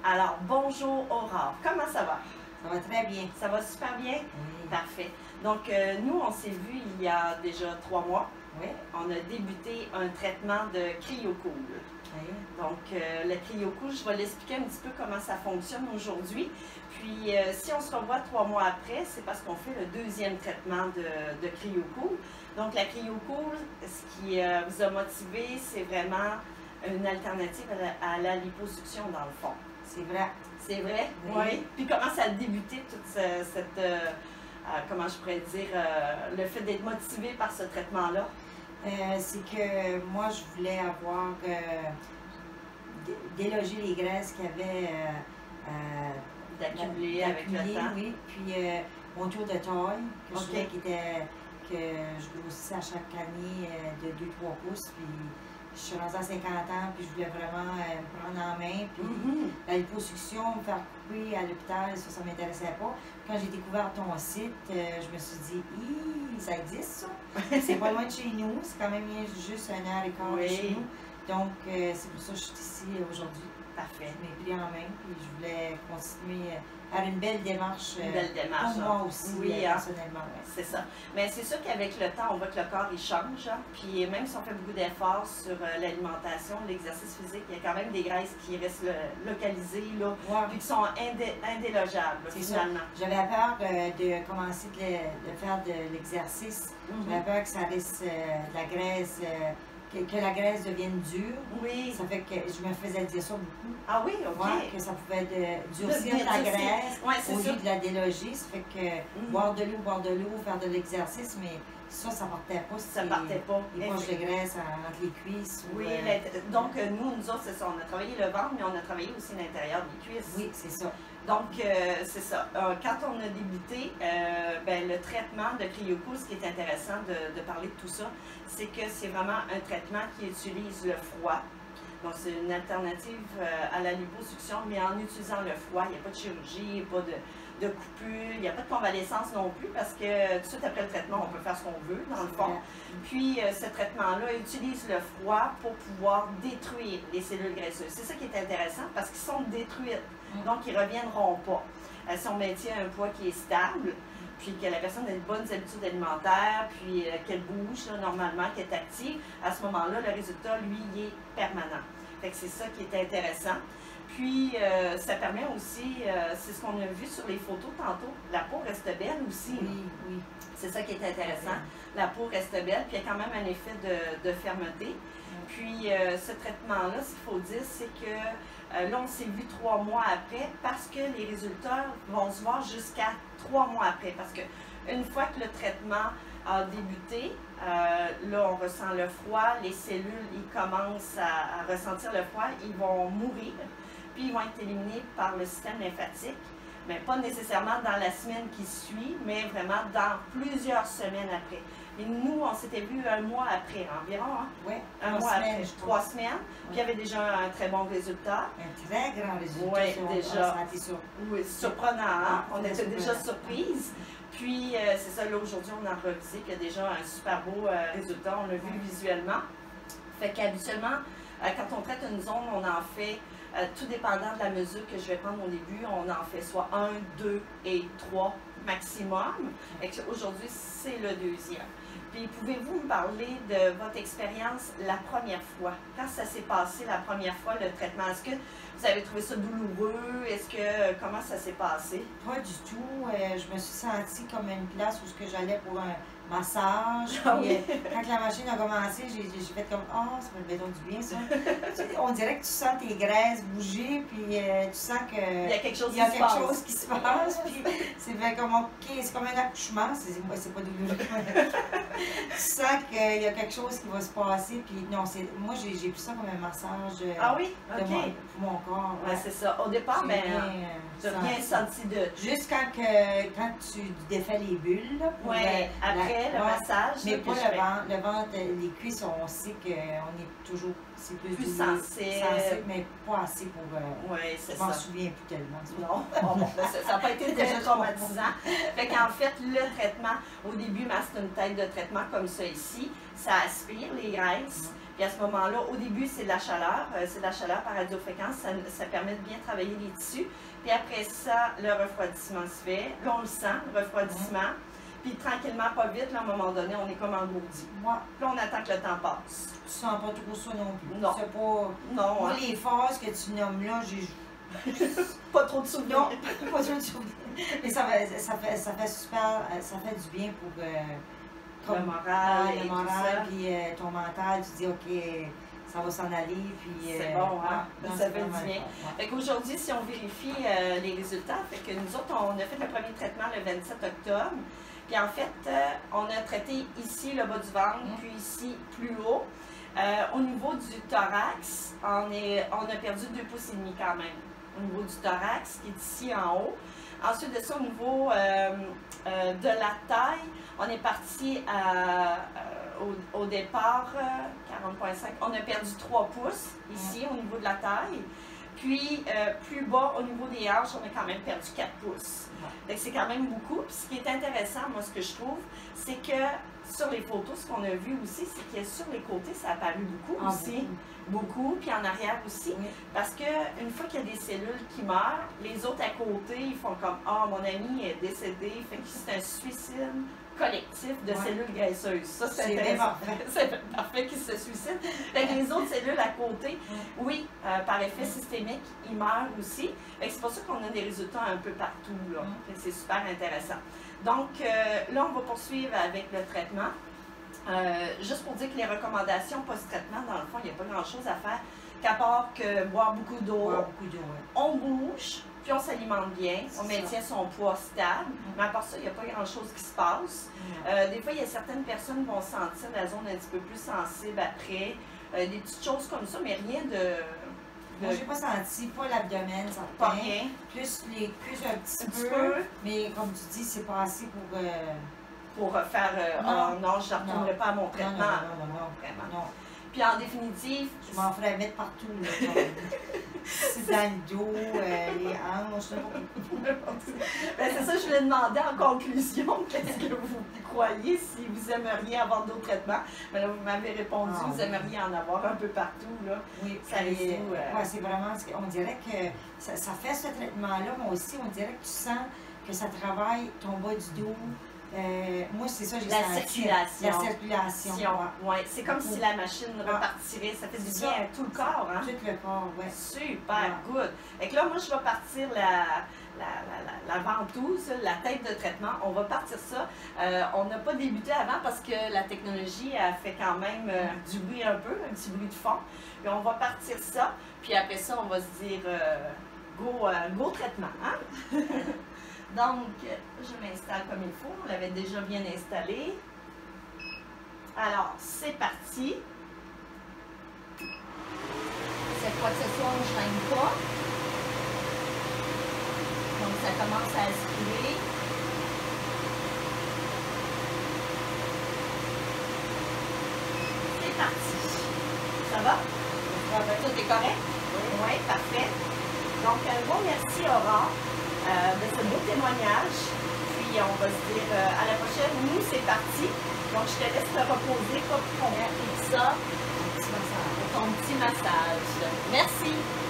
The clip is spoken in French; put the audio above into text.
Alors, bonjour Aurore, comment ça va? Ça va très bien. Ça va super bien? Oui. Parfait. Donc, nous, on s'est vus il y a déjà 3 mois. Oui. On a débuté un traitement de cryocool. Oui. Donc, le cryocool, je vais l'expliquer un petit peu comment ça fonctionne aujourd'hui. Puis, si on se revoit 3 mois après, c'est parce qu'on fait le deuxième traitement de cryocool. Donc, la cryocool, ce qui vous a motivé, c'est vraiment une alternative à la liposuction, dans le fond. C'est vrai. C'est vrai? Oui. Puis, comment ça a débuté, toute cette comment je pourrais dire, le fait d'être motivé par ce traitement-là? C'est que moi, je voulais avoir déloger les graisses qu'il y avait D'accumuler avec le temps. Oui. Puis mon tour de taille, que je OK. trouvais que je grossissais à chaque année de 2-3 pouces. Puis je suis rendue à 50 ans, puis je voulais vraiment me prendre en main. Puis la liposuction, me faire couper à l'hôpital, ça ne m'intéressait pas. Quand j'ai découvert ton site, je me suis dit, ça existe ça. C'est pas loin de chez nous, c'est quand même juste 1h15 de chez nous. Donc, c'est pour ça que je suis ici aujourd'hui. Parfait. Je m'ai pris en main, puis je voulais continuer à faire une belle démarche, pour moi aussi, personnellement. Ouais. C'est ça. Mais c'est sûr qu'avec le temps, on voit que le corps, il change. Hein? Puis même si on fait beaucoup d'efforts sur l'alimentation, l'exercice physique, il y a quand même des graisses qui restent localisées, là, puis qui sont indélogeables, finalement. J'avais peur de commencer de faire de l'exercice. J'avais peur que ça reste de la graisse... Que la graisse devienne dure. Oui. Ça fait que je me faisais dire ça beaucoup. Ah oui, OK. Ouais, que ça pouvait durcir la graisse au lieu de la déloger. Ça fait que boire de l'eau, faire de l'exercice, mais ça partait pas. Ça partait pas. Les poches de graisse entre les cuisses. Oui, donc nous autres, c'est ça. On a travaillé le ventre, mais on a travaillé aussi l'intérieur des cuisses. Oui, c'est ça. Donc, c'est ça. Quand on a débuté, le traitement de cryocool, ce qui est intéressant de parler de tout ça, c'est que c'est vraiment un traitement qui utilise le froid. Donc, c'est une alternative à la liposuction, mais en utilisant le froid. Il n'y a pas de chirurgie, il n'y a pas de coupure, il n'y a pas de convalescence non plus, parce que tout de suite après le traitement, on peut faire ce qu'on veut, dans le fond. Puis, ce traitement-là utilise le froid pour pouvoir détruire les cellules graisseuses. C'est ça qui est intéressant, parce qu'ils sont détruites. Donc, ils ne reviendront pas. Si on maintient un poids qui est stable, puis que la personne a de bonnes habitudes alimentaires, puis qu'elle bouge là, normalement, qu'elle est active, à ce moment-là, le résultat, lui, il est permanent. Fait que c'est ça qui est intéressant. Puis, ça permet aussi, c'est ce qu'on a vu sur les photos tantôt, la peau reste belle aussi. Oui. C'est ça qui est intéressant. La peau reste belle, puis il y a quand même un effet de fermeté. Puis, ce traitement-là, ce qu'il faut dire, c'est que là, on s'est vu 3 mois après parce que les résultats vont se voir jusqu'à 3 mois après. Parce que une fois que le traitement a débuté, là, on ressent le froid, les cellules, ils commencent à ressentir le froid, ils vont mourir, puis ils vont être éliminés par le système lymphatique. Mais pas nécessairement dans la semaine qui suit, mais vraiment dans plusieurs semaines après. Et nous, on s'était vus 1 mois après environ. Hein? Oui, 1 mois après, 3 semaines. Puis il y avait déjà un très bon résultat. Un très grand résultat. Oui, déjà. Oui, surprenant, hein? On était déjà surprise. Puis c'est ça, là, aujourd'hui, on a revisé, puis il y a déjà un super beau résultat. On l'a vu visuellement. Fait qu'habituellement, quand on traite une zone, on en fait, tout dépendant de la mesure que je vais prendre au début, on en fait soit 1, 2 et 3 maximum. Et aujourd'hui, c'est le deuxième. Puis, pouvez-vous me parler de votre expérience la première fois? Quand ça s'est passé la première fois, le traitement? Est-ce que vous avez trouvé ça douloureux? Comment ça s'est passé? Pas du tout. Je me suis sentie comme une place où j'allais pour un massage. Ah Puis, oui. quand la machine a commencé, j'ai fait comme « Ah, ça me fait donc du bien, ça. » On dirait que tu sens tes graisses bouger, puis tu sens que il y a quelque chose qui se passe. Puis c'est comme « OK, c'est comme un accouchement. » C'est pas douloureux. Tu sens qu'il y a quelque chose qui va se passer. Puis non, moi, j'ai pris ça comme un massage OK. Pour mon corps. Ouais, c'est ça. Au départ, tu as bien senti de... Juste quand tu défais les bulles, là, après après le massage. Mais pas le ventre, les cuisses, on sait qu'on est toujours, c'est plus sensible, mais pas assez pour... oui, c'est ça. Je m'en souviens plus tellement. Non, bon, ça n'a pas été déjà traumatisant. Fait qu'en fait, le traitement, au début, c'est une tête de traitement comme ça ici. Ça aspire les graisses. Puis à ce moment-là, au début, c'est de la chaleur. C'est de la chaleur par radiofréquence. Ça permet de bien travailler les tissus. Puis après ça, le refroidissement se fait. Là, on le sent, le refroidissement. Puis tranquillement, pas vite, là, à un moment donné, on est comme engourdi. Puis là, on attend que le temps passe. Tu sens pas trop ça non plus? Non. C'est pas... Non. Moi, les phases que tu nommes là, j'ai... Pas trop de souvenirs. Non, pas trop de souvenirs. Mais ça fait super... Ça fait du bien pour... le moral, le moral, puis ton mental, tu dis, OK, ça va s'en aller, puis... c'est bon, hein? Ça fait du bien. Fait qu'aujourd'hui, si on vérifie les résultats, fait que nous autres, on a fait le premier traitement le 27 octobre, puis en fait, on a traité ici le bas du ventre, puis ici plus haut. Au niveau du thorax, on a perdu 2,5 pouces quand même, au niveau du thorax, qui est ici en haut. Ensuite de ça, au niveau de la taille, on est parti au départ, 40,5, on a perdu 3 pouces ici au niveau de la taille. Puis, plus bas, au niveau des hanches, on a quand même perdu 4 pouces. Donc, c'est quand même beaucoup. Puis, ce qui est intéressant, moi, ce que je trouve, c'est que sur les photos, ce qu'on a vu aussi, c'est que sur les côtés, ça a apparu beaucoup aussi. Beaucoup, puis en arrière aussi. Parce qu'une fois qu'il y a des cellules qui meurent, les autres à côté, ils font comme « Ah, mon ami est décédé », fait que c'est un suicide collectif de cellules graisseuses. Ça, c'est intéressant. C'est parfait qu'ils se suicident. Fait que les autres cellules à côté, oui, par effet systémique, ils meurent aussi. C'est pour ça qu'on a des résultats un peu partout, là. C'est super intéressant. Donc, là, on va poursuivre avec le traitement. Juste pour dire que les recommandations post-traitement, dans le fond, il n'y a pas grand-chose à faire qu'à part que boire beaucoup d'eau, on bouge, puis on s'alimente bien, on maintient son poids stable, mais à part ça, il n'y a pas grand-chose qui se passe. Des fois, il y a certaines personnes qui vont sentir la zone un petit peu plus sensible après, des petites choses comme ça, mais rien de... Moi, j'ai pas senti, pas l'abdomen, ça pas rien. Plus les cuisses un petit peu, mais comme tu dis, c'est pas assez pour faire non, je ne retournerai pas à mon traitement. Non, vraiment. Non. Puis en définitive... Je m'en ferais mettre partout, là. C'est dans le dos, les hanches. C'est ça que je voulais demander en conclusion. Qu'est-ce que vous croyez si vous aimeriez avoir d'autres traitements? Mais là, vous m'avez répondu, vous aimeriez en avoir un peu partout, là. Oui, c'est vraiment... On dirait que ça fait ce traitement-là, mais aussi, on dirait que tu sens que ça travaille ton bas du dos. Moi, c'est ça, j'ai senti. La circulation. Ouais. C'est comme si la machine repartirait. Ça fait du bien à tout le corps. Hein? Tout le corps, oui. Super, good. Et là, moi, je vais partir la ventouse, la tête de traitement. On va partir ça. On n'a pas débuté avant parce que la technologie a fait quand même du bruit un peu, un petit bruit de fond. Et on va partir ça. Puis après ça, on va se dire go traitement. Hein? Donc, je m'installe comme il faut. On l'avait déjà bien installé. Alors, c'est parti. Cette fois que ce soit, on ne gêne pas. Donc, ça commence à aspirer. C'est parti. Ça va? Tout est correct? Oui, parfait. Donc, un gros merci, Aurore. De ce beau témoignage. Puis on va se dire à la prochaine. Nous, c'est parti. Donc je te laisse te reposer pour ton petit massage. Merci.